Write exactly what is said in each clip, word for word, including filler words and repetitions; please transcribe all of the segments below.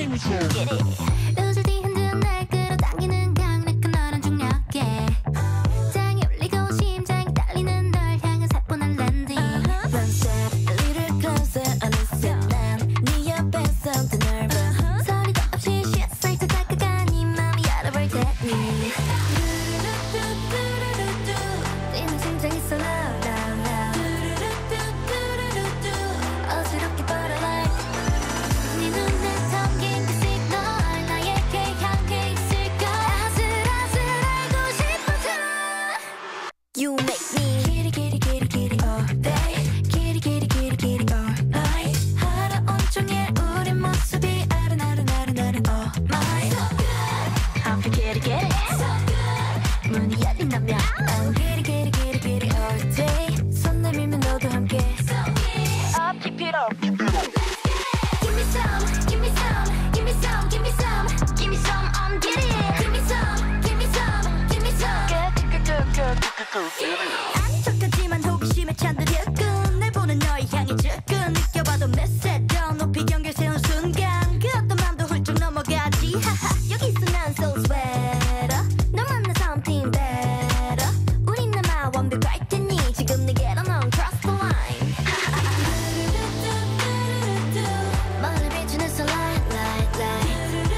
me some. Giddy. 웃을 때 흔든 날 끌어당기는 강력한 너란 중력에 장이 울리고 심장이 떨리는 널 향해 사뿐한 랜딩. One step a little closer 어느새 난네 옆에서 더 nervous. 소리도 없이 shit 살짝 다가가 네 맘이 열어볼 테니. 뛰는 심장이 쏘나 어지럽게 버려라. 네 눈에 담긴 그 시그널 나에게 향해 있을까. 아슬아슬 알고 싶어져. You make me giddy giddy giddy giddy all day. Giddy giddy giddy giddy all night. 하루 온종일 우리 모습이 아른아른아른아른 oh my. I'm giddy giddy. 문이 열린다면 I'm giddy giddy giddy giddy all day. 손 내밀면 너도 함께 Up, keep it up. Give me some, give me some, give me some, give me some, give me some, I'm giddy. Give me some, give me some, give me some. Good, good, good, good, good, good. 안쪽하지만 호기심에 찬 듯 일꾼 날 보는 너의 향이 즉근 느껴봐도 메세져 높이 경계 세운 순간 그 어떤 맘도 훌쩍 넘어가지. 하하 여기서 난 so sweater. 널 만나 something better. 우린 아마 완벽할 테니 지금 내게로 넌 cross the line. 멀리 비추는 sunlight light light.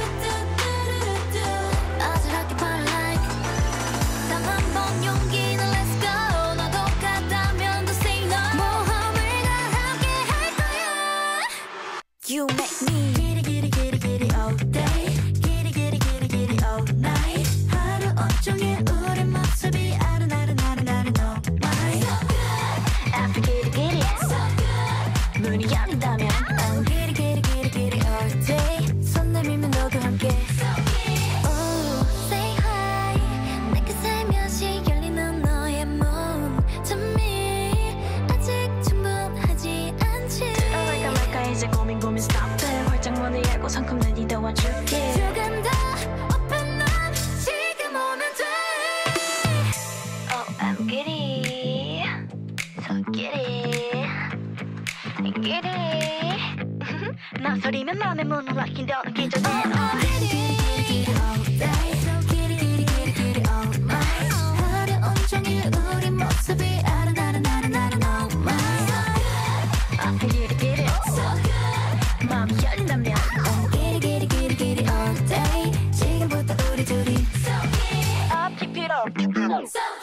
어지럽게 burn like 단 한 번 용기는 let's go. 너도 같다면 또 say no. 모험을 다 함께 할 거야. You make me giddy giddy giddy giddy all day. Giddy giddy giddy giddy all night. 하루 온종일 우리 모습이 아른아른아른아른 oh my. After giddy giddy. 문이 열린다면 I'm giddy giddy giddy giddy all day. 손 내밀면 너도 함께 Oh, say hi. 내게 살며시 열리는 너의 몸. To me 아직 충분하지 않지. 들어갈까 말까 이제 고민 고민 stop it. 활짝 문을 열고 성큼 날 뒤도와줄게. 조금 더 open up. 지금 오면 돼. Oh, I'm giddy. So giddy. giddy. 망설이면 맘의 문을 락힌 더 느끼죠 I'm giddy. all day. So giddy giddy giddy giddy all night. 하루 온종일 우리 모습이 아른아른아른아른 oh my. After giddy giddy. 마음이 열린다면 I'm giddy giddy giddy giddy all day. 지금부터 우리 둘이 Up, keep it up. So